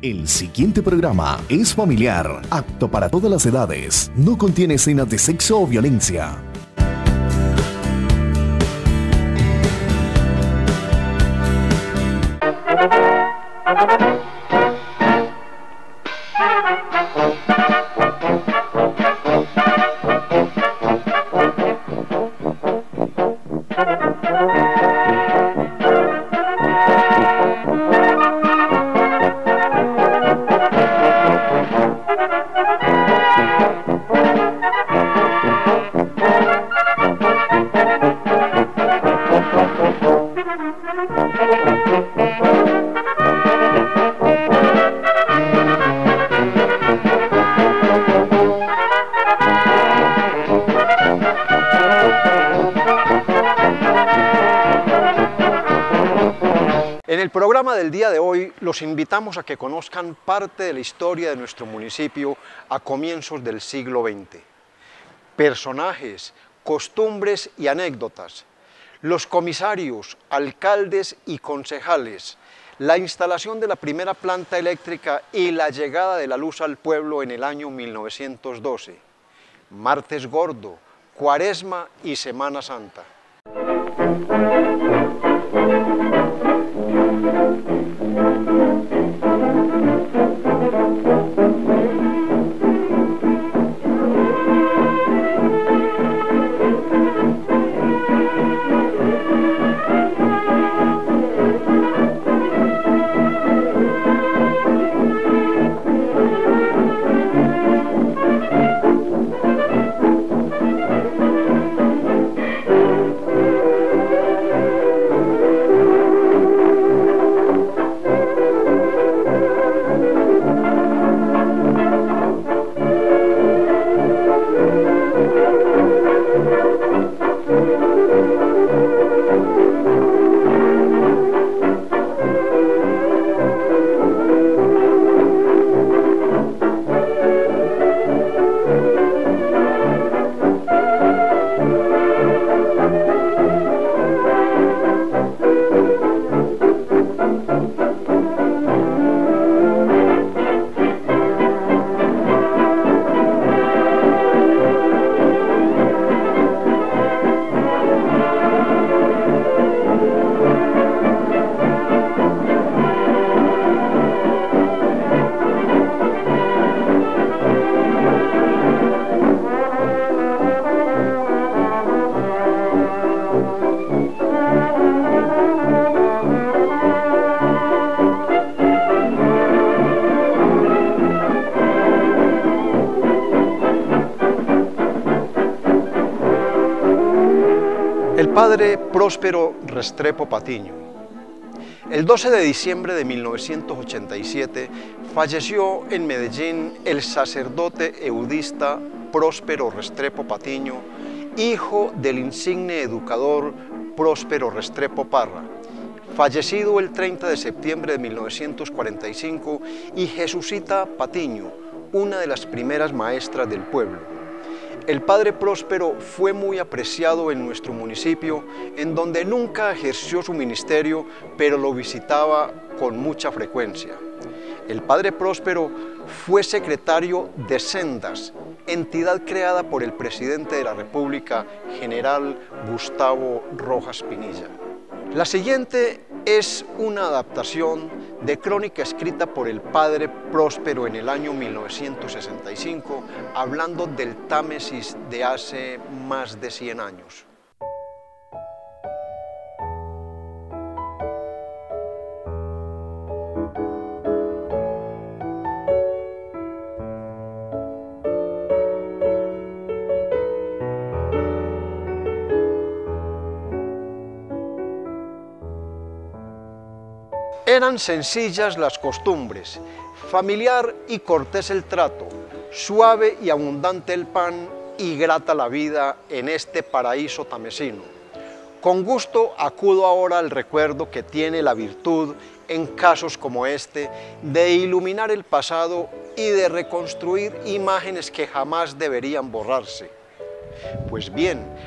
El siguiente programa es familiar, apto para todas las edades. No contiene escenas de sexo o violencia. En el programa del día de hoy los invitamos a que conozcan parte de la historia de nuestro municipio a comienzos del siglo XX. Personajes, costumbres y anécdotas, los comisarios, alcaldes y concejales, la instalación de la primera planta eléctrica y la llegada de la luz al pueblo en el año 1912, Martes Gordo, Cuaresma y Semana Santa. El padre Próspero Restrepo Patiño. El 12 de diciembre de 1987 falleció en Medellín el sacerdote eudista Próspero Restrepo Patiño, hijo del insigne educador Próspero Restrepo Parra, fallecido el 30 de septiembre de 1945, y Jesusita Patiño, una de las primeras maestras del pueblo. El padre Próspero fue muy apreciado en nuestro municipio, en donde nunca ejerció su ministerio, pero lo visitaba con mucha frecuencia. El padre Próspero fue secretario de Sendas, entidad creada por el presidente de la República, general Gustavo Rojas Pinilla. La siguiente es una adaptación de crónica escrita por el padre Próspero en el año 1965, hablando del Támesis de hace más de 100 años. Eran sencillas las costumbres, familiar y cortés el trato, suave y abundante el pan y grata la vida en este paraíso tamesino. Con gusto acudo ahora al recuerdo que tiene la virtud, en casos como este, de iluminar el pasado y de reconstruir imágenes que jamás deberían borrarse. Pues bien,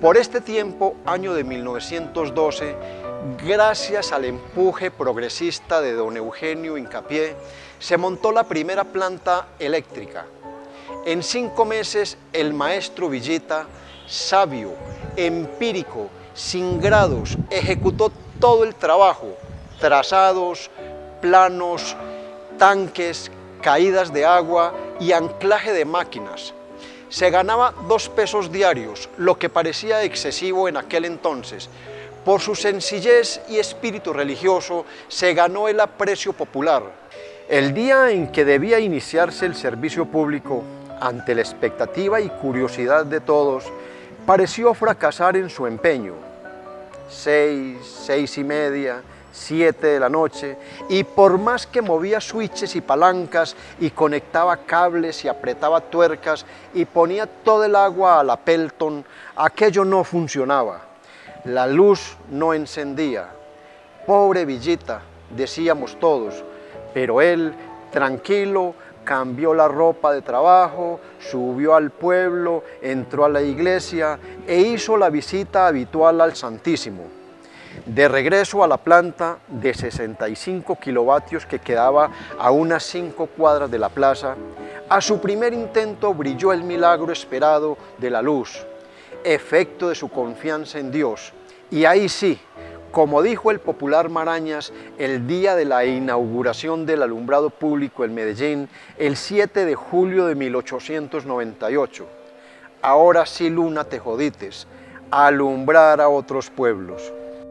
Por este tiempo, año de 1912, gracias al empuje progresista de don Eugenio Hincapié, se montó la primera planta eléctrica. En 5 meses, el maestro Villita, sabio, empírico, sin grados, ejecutó todo el trabajo: trazados, planos, tanques, caídas de agua y anclaje de máquinas. Se ganaba 2 pesos diarios, lo que parecía excesivo en aquel entonces. Por su sencillez y espíritu religioso, se ganó el aprecio popular. El día en que debía iniciarse el servicio público, ante la expectativa y curiosidad de todos, pareció fracasar en su empeño. 6, 6:30, 7 de la noche, y por más que movía switches y palancas y conectaba cables y apretaba tuercas y ponía todo el agua a la Pelton, aquello no funcionaba. La luz no encendía. Pobre Villita, decíamos todos, pero él, tranquilo, cambió la ropa de trabajo, subió al pueblo, entró a la iglesia e hizo la visita habitual al Santísimo. De regreso a la planta de 65 kilovatios que quedaba a unas 5 cuadras de la plaza, a su primer intento brilló el milagro esperado de la luz, efecto de su confianza en Dios. Y ahí sí, como dijo el popular Marañas el día de la inauguración del alumbrado público en Medellín, el 7 de julio de 1898, ahora sí, luna, te jodites, a alumbrar a otros pueblos.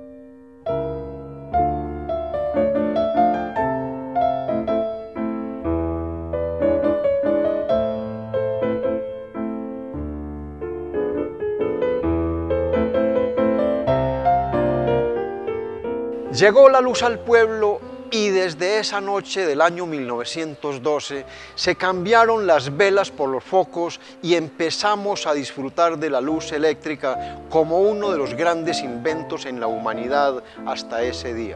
Llegó la luz al pueblo y desde esa noche del año 1912 se cambiaron las velas por los focos y empezamos a disfrutar de la luz eléctrica como uno de los grandes inventos en la humanidad hasta ese día.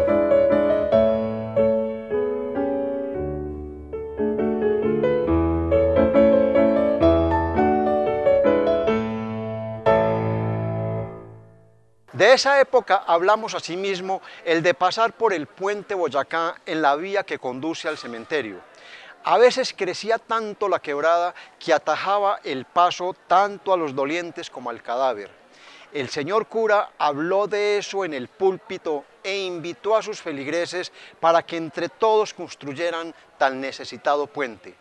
De esa época hablamos asimismo el de pasar por el puente Boyacá en la vía que conduce al cementerio. A veces crecía tanto la quebrada que atajaba el paso tanto a los dolientes como al cadáver. El señor cura habló de eso en el púlpito e invitó a sus feligreses para que entre todos construyeran tan necesitado puente.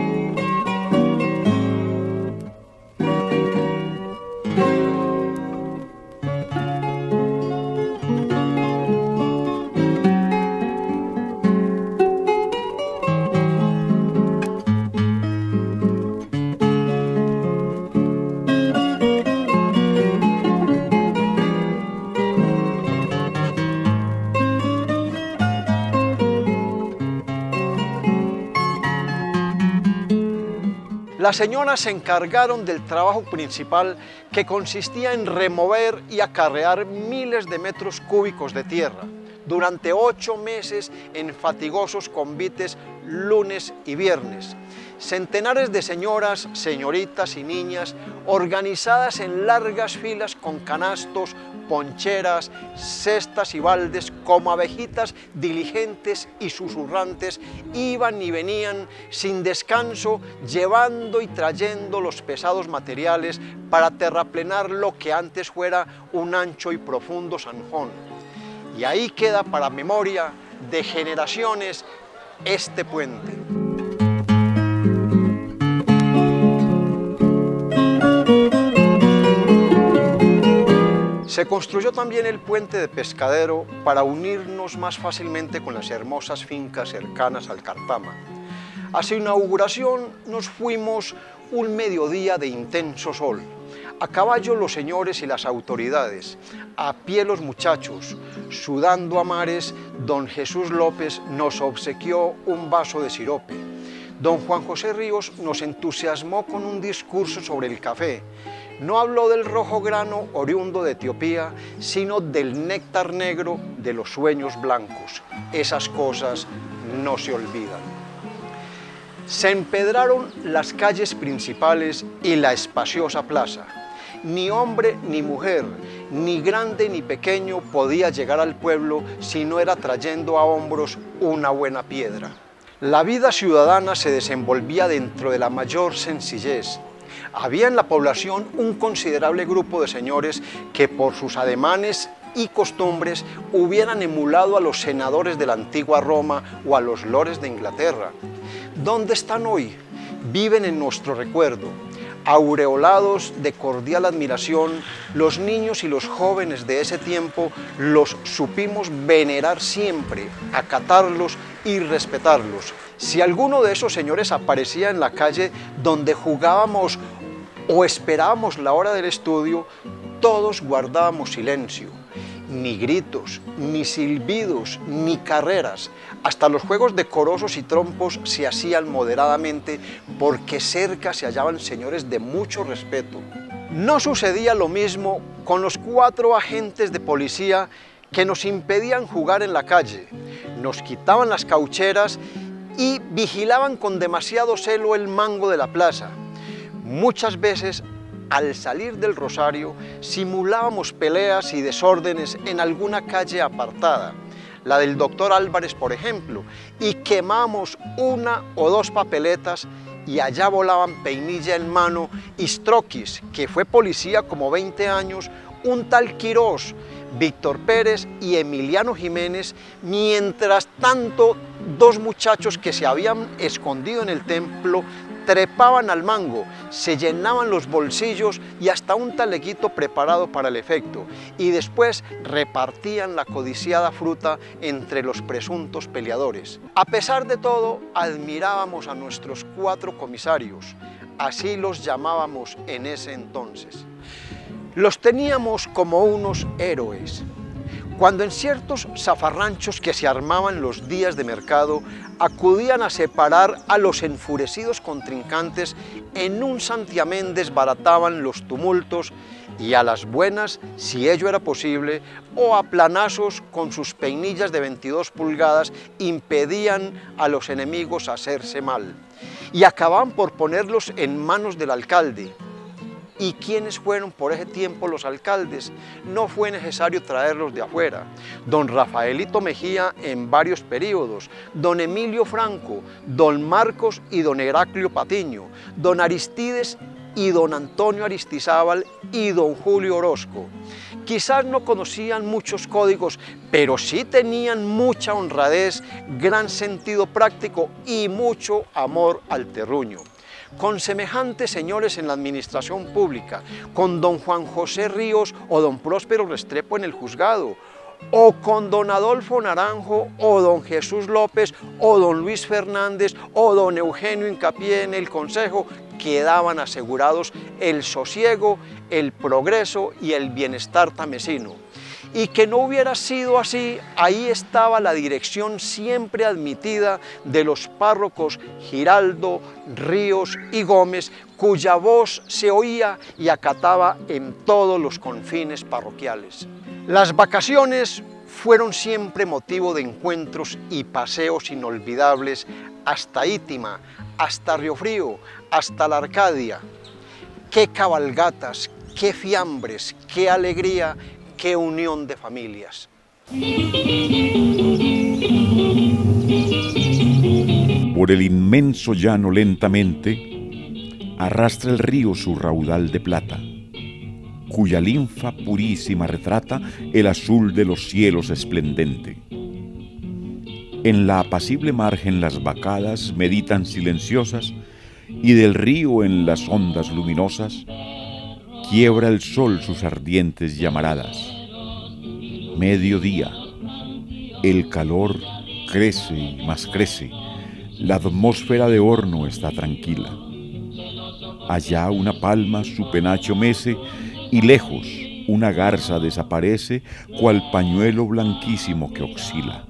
Las señoras se encargaron del trabajo principal, que consistía en remover y acarrear miles de metros cúbicos de tierra durante 8 meses en fatigosos convites lunes y viernes. Centenares de señoras, señoritas y niñas, organizadas en largas filas con canastos, poncheras, cestas y baldes, como abejitas diligentes y susurrantes, iban y venían sin descanso, llevando y trayendo los pesados materiales para terraplenar lo que antes fuera un ancho y profundo zanjón. Y ahí queda para memoria de generaciones este puente. Se construyó también el puente de Pescadero para unirnos más fácilmente con las hermosas fincas cercanas al Cartama. A su inauguración nos fuimos un mediodía de intenso sol. A caballo los señores y las autoridades, a pie los muchachos, sudando a mares, don Jesús López nos obsequió un vaso de sirope. Don Juan José Ríos nos entusiasmó con un discurso sobre el café. No habló del rojo grano oriundo de Etiopía, sino del néctar negro de los sueños blancos. Esas cosas no se olvidan. Se empedraron las calles principales y la espaciosa plaza. ni hombre ni mujer, ni grande ni pequeño podía llegar al pueblo si no era trayendo a hombros una buena piedra. La vida ciudadana se desenvolvía dentro de la mayor sencillez. Había en la población un considerable grupo de señores que por sus ademanes y costumbres hubieran emulado a los senadores de la antigua Roma o a los lores de Inglaterra. ¿Dónde están hoy? Viven en nuestro recuerdo. Aureolados de cordial admiración, los niños y los jóvenes de ese tiempo los supimos venerar siempre, acatarlos y respetarlos. Si alguno de esos señores aparecía en la calle donde jugábamos o esperábamos la hora del estudio, todos guardábamos silencio. Ni gritos, ni silbidos, ni carreras. Hasta los juegos decorosos y trompos se hacían moderadamente porque cerca se hallaban señores de mucho respeto. No sucedía lo mismo con los 4 agentes de policía que nos impedían jugar en la calle. Nos quitaban las caucheras y vigilaban con demasiado celo el mango de la plaza. Muchas veces, al salir del Rosario, simulábamos peleas y desórdenes en alguna calle apartada, la del doctor Álvarez, por ejemplo, y quemamos 1 o 2 papeletas y allá volaban peinilla en mano Istroquis, que fue policía como 20 años, un tal Quirós, Víctor Pérez y Emiliano Jiménez, mientras tanto 2 muchachos que se habían escondido en el templo trepaban al mango, se llenaban los bolsillos y hasta un taleguito preparado para el efecto, y después repartían la codiciada fruta entre los presuntos peleadores. A pesar de todo, admirábamos a nuestros 4 comisarios, así los llamábamos en ese entonces. Los teníamos como unos héroes. Cuando en ciertos zafarranchos que se armaban los días de mercado, acudían a separar a los enfurecidos contrincantes, en un santiamén desbarataban los tumultos y a las buenas, si ello era posible, o a planazos con sus peinillas de 22 pulgadas, impedían a los enemigos hacerse mal y acababan por ponerlos en manos del alcalde. ¿Y quiénes fueron por ese tiempo los alcaldes? No fue necesario traerlos de afuera. Don Rafaelito Mejía en varios periodos, don Emilio Franco, don Marcos y don Heraclio Patiño, don Aristides y don Antonio Aristizábal y don Julio Orozco. Quizás no conocían muchos códigos, pero sí tenían mucha honradez, gran sentido práctico y mucho amor al terruño. Con semejantes señores en la administración pública, con don Juan José Ríos o don Próspero Restrepo en el juzgado, o con don Adolfo Naranjo o don Jesús López o don Luis Fernández o don Eugenio Hincapié en el consejo, quedaban asegurados el sosiego, el progreso y el bienestar tamesino. Y que no hubiera sido así, ahí estaba la dirección siempre admitida de los párrocos Giraldo, Ríos y Gómez, cuya voz se oía y acataba en todos los confines parroquiales. Las vacaciones fueron siempre motivo de encuentros y paseos inolvidables hasta Ítima, hasta Riofrío, hasta la Arcadia. ¡Qué cabalgatas, qué fiambres, qué alegría! ¡Qué unión de familias! Por el inmenso llano lentamente arrastra el río su raudal de plata, cuya linfa purísima retrata el azul de los cielos esplendente. En la apacible margen las vacadas meditan silenciosas y del río en las ondas luminosas quiebra el sol sus ardientes llamaradas. Mediodía, el calor crece y más crece, la atmósfera de horno está tranquila. Allá una palma su penacho mece y lejos una garza desaparece cual pañuelo blanquísimo que oscila.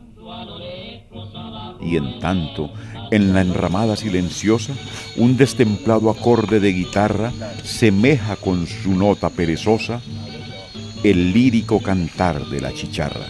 Y en tanto, en la enramada silenciosa, un destemplado acorde de guitarra semeja con su nota perezosa el lírico cantar de la chicharra.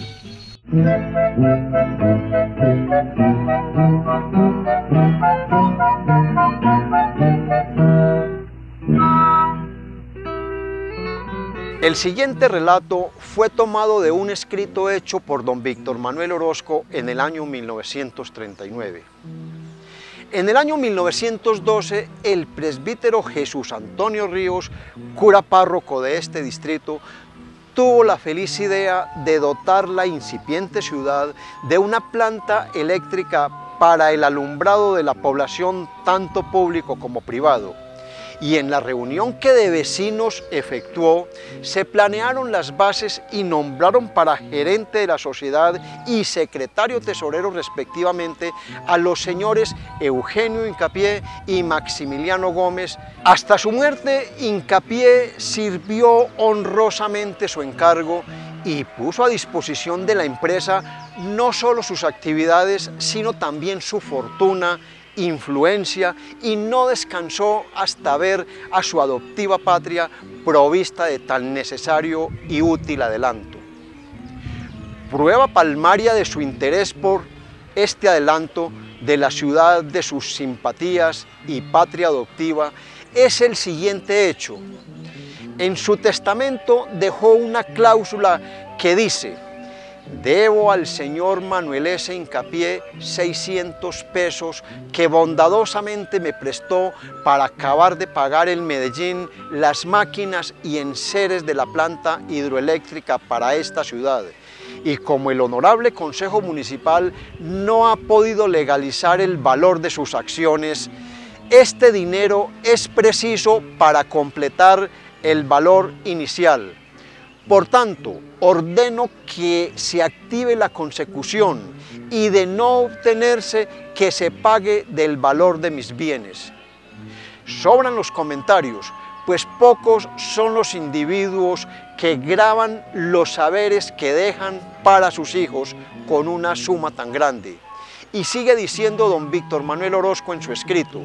El siguiente relato fue tomado de un escrito hecho por don Víctor Manuel Orozco en el año 1939. En el año 1912, el presbítero Jesús Antonio Ríos, cura párroco de este distrito, tuvo la feliz idea de dotar la incipiente ciudad de una planta eléctrica para el alumbrado de la población, tanto público como privado. Y en la reunión que de vecinos efectuó, se planearon las bases y nombraron para gerente de la sociedad y secretario tesorero respectivamente a los señores Eugenio Hincapié y Maximiliano Gómez. Hasta su muerte, Hincapié sirvió honrosamente su encargo y puso a disposición de la empresa no solo sus actividades, sino también su fortuna, influencia, y no descansó hasta ver a su adoptiva patria provista de tan necesario y útil adelanto. Prueba palmaria de su interés por este adelanto de la ciudad, de sus simpatías y patria adoptiva, es el siguiente hecho. En su testamento dejó una cláusula que dice: debo al señor Manuel S. Hincapié 600 pesos que bondadosamente me prestó para acabar de pagar en Medellín las máquinas y enseres de la planta hidroeléctrica para esta ciudad. Y como el honorable Consejo Municipal no ha podido legalizar el valor de sus acciones, este dinero es preciso para completar el valor inicial. Por tanto, ordeno que se active la consecución y, de no obtenerse, que se pague del valor de mis bienes. Sobran los comentarios, pues pocos son los individuos que graban los saberes que dejan para sus hijos con una suma tan grande. Y sigue diciendo don Víctor Manuel Orozco en su escrito: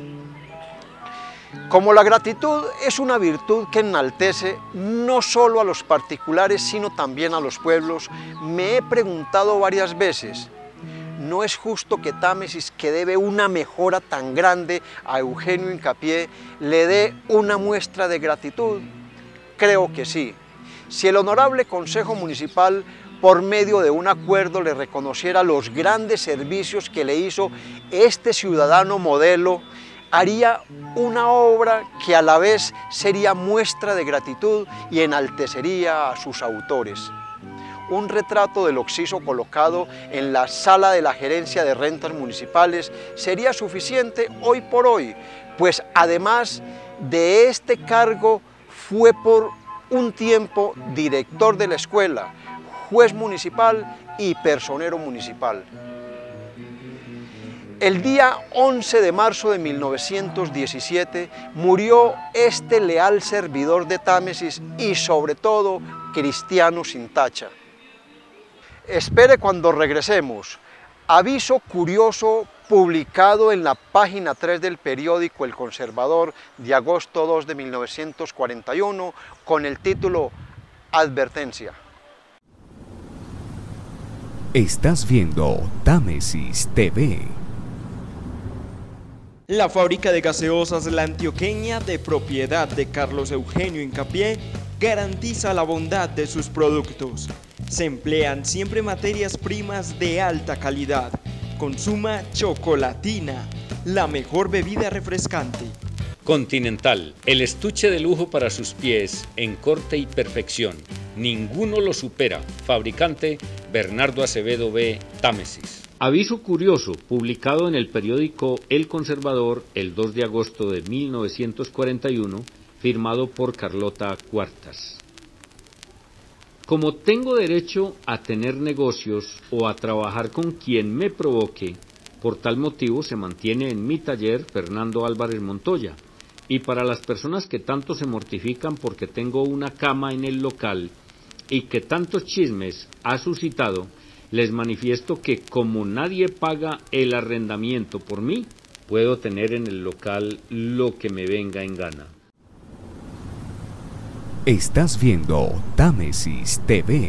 como la gratitud es una virtud que enaltece no solo a los particulares, sino también a los pueblos, me he preguntado varias veces, ¿no es justo que Támesis, que debe una mejora tan grande a Eugenio Hincapié, le dé una muestra de gratitud? Creo que sí. Si el honorable Consejo Municipal, por medio de un acuerdo, le reconociera los grandes servicios que le hizo este ciudadano modelo, haría una obra que a la vez sería muestra de gratitud y enaltecería a sus autores. Un retrato del occiso colocado en la sala de la gerencia de rentas municipales sería suficiente hoy por hoy, pues además de este cargo fue por un tiempo director de la escuela, juez municipal y personero municipal. El día 11 de marzo de 1917 murió este leal servidor de Támesis y sobre todo cristiano sin tacha. Espere cuando regresemos. Aviso curioso publicado en la página 3 del periódico El Conservador de agosto 2 de 1941 con el título Advertencia. Estás viendo Támesis TV. La fábrica de gaseosas La Antioqueña, de propiedad de Carlos Eugenio Hincapié, garantiza la bondad de sus productos. Se emplean siempre materias primas de alta calidad. Consuma Chocolatina, la mejor bebida refrescante. Continental, el estuche de lujo para sus pies en corte y perfección. Ninguno lo supera. Fabricante Bernardo Acevedo B. Támesis. Aviso curioso, publicado en el periódico El Conservador el 2 de agosto de 1941, firmado por Carlota Cuartas. Como tengo derecho a tener negocios o a trabajar con quien me provoque, por tal motivo se mantiene en mi taller Fernando Álvarez Montoya, y para las personas que tanto se mortifican porque tengo una cama en el local y que tantos chismes ha suscitado, les manifiesto que como nadie paga el arrendamiento por mí, puedo tener en el local lo que me venga en gana. Estás viendo Támesis TV.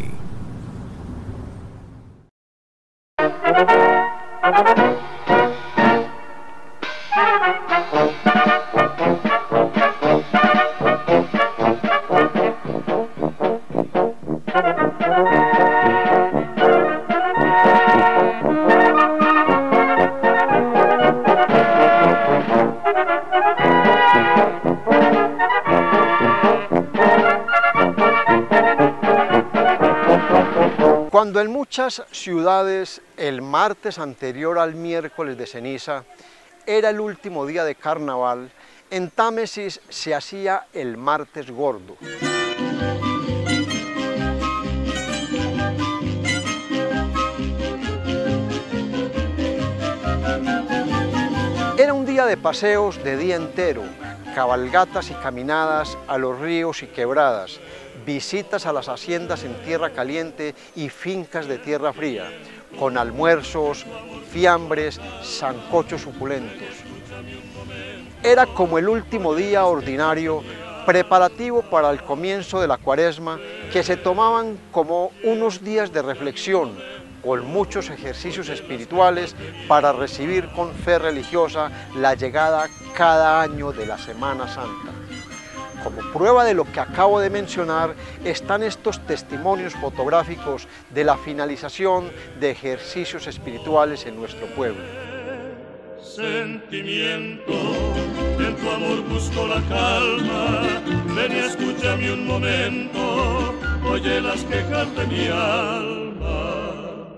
Cuando en muchas ciudades el martes anterior al miércoles de ceniza era el último día de carnaval, en Támesis se hacía el martes gordo. Era un día de paseos de día entero, cabalgatas y caminadas a los ríos y quebradas, visitas a las haciendas en tierra caliente y fincas de tierra fría, con almuerzos, fiambres, sancochos suculentos. Era como el último día ordinario, preparativo para el comienzo de la Cuaresma, que se tomaban como unos días de reflexión, con muchos ejercicios espirituales para recibir con fe religiosa la llegada cada año de la Semana Santa. Como prueba de lo que acabo de mencionar están estos testimonios fotográficos de la finalización de ejercicios espirituales en nuestro pueblo. Sentimiento, en tu amor busco la calma, ven y escúchame un momento, oye las quejas de mi alma.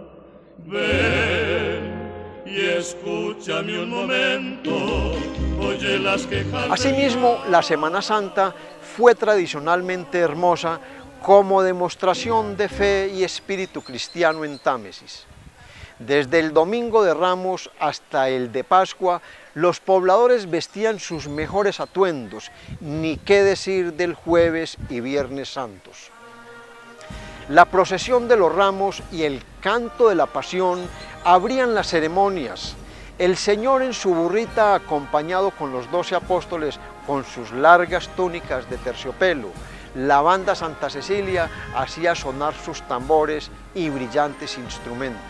Ven y escúchame un momento, oye las quejas. Asimismo, la Semana Santa fue tradicionalmente hermosa como demostración de fe y espíritu cristiano en Támesis. Desde el Domingo de Ramos hasta el de Pascua, los pobladores vestían sus mejores atuendos, ni qué decir del Jueves y Viernes Santos. La procesión de los ramos y el canto de la Pasión abrían las ceremonias. El Señor en su burrita, acompañado con los 12 apóstoles con sus largas túnicas de terciopelo, la banda Santa Cecilia hacía sonar sus tambores y brillantes instrumentos.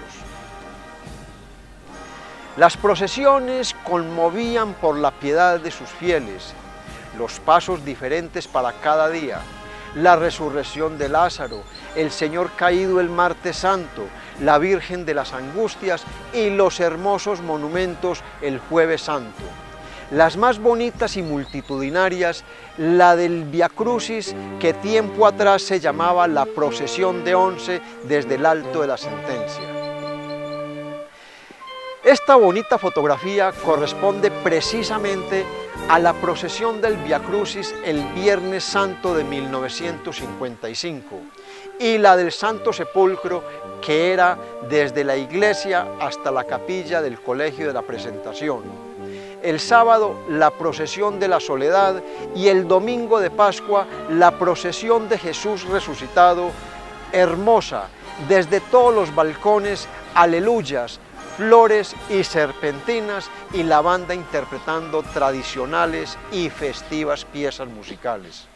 Las procesiones conmovían por la piedad de sus fieles, los pasos diferentes para cada día, la resurrección de Lázaro, el Señor caído el martes santo, la Virgen de las Angustias y los hermosos monumentos el Jueves Santo. Las más bonitas y multitudinarias, la del Via Crucis, que tiempo atrás se llamaba la Procesión de 11 desde el Alto de la Sentencia. Esta bonita fotografía corresponde precisamente a la procesión del Via Crucis el Viernes Santo de 1955 y la del Santo Sepulcro, que era desde la iglesia hasta la capilla del Colegio de la Presentación. El sábado, la procesión de la Soledad y el domingo de Pascua, la procesión de Jesús resucitado, hermosa, desde todos los balcones, aleluyas, flores y serpentinas y la banda interpretando tradicionales y festivas piezas musicales.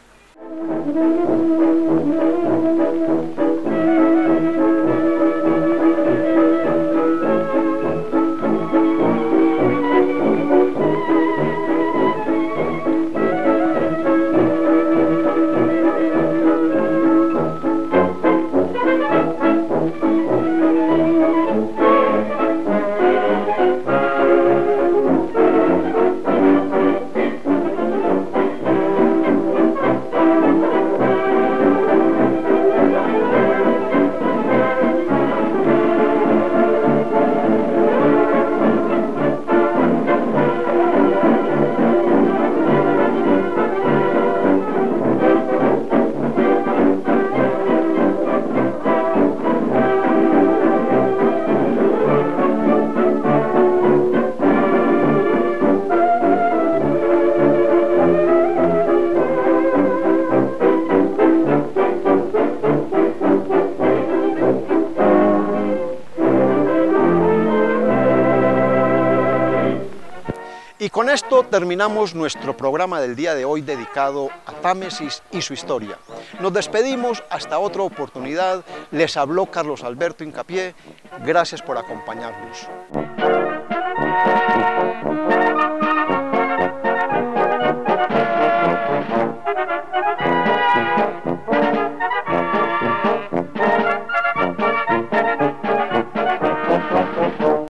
Y con esto terminamos nuestro programa del día de hoy dedicado a Támesis y su historia. Nos despedimos hasta otra oportunidad. Les habló Carlos Alberto Hincapié. Gracias por acompañarnos.